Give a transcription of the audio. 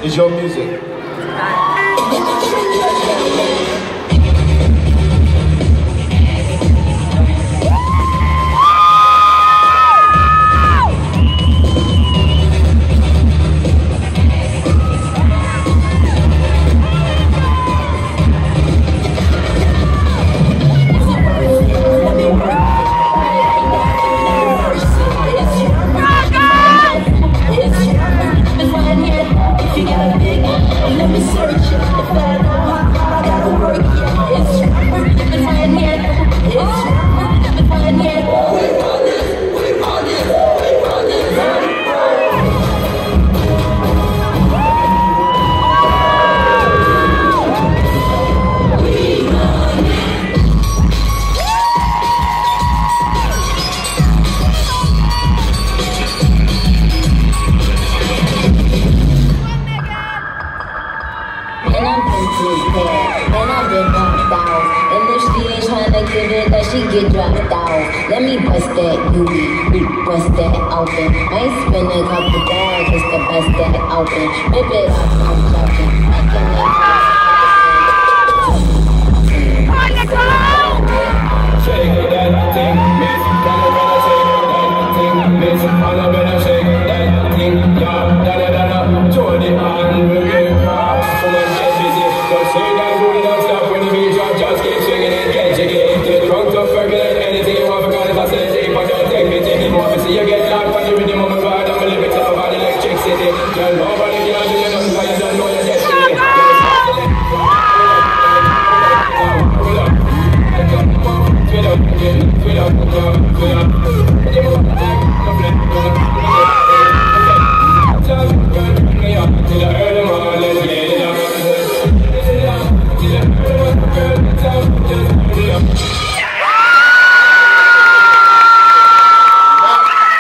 is your music. She get dropped out. Let me bust that UDO, bust that open. Might spend a couple dollars just to bust that open. Rip it up, I'm joking. Shake that thing, miss. Come on, shake that thing, miss.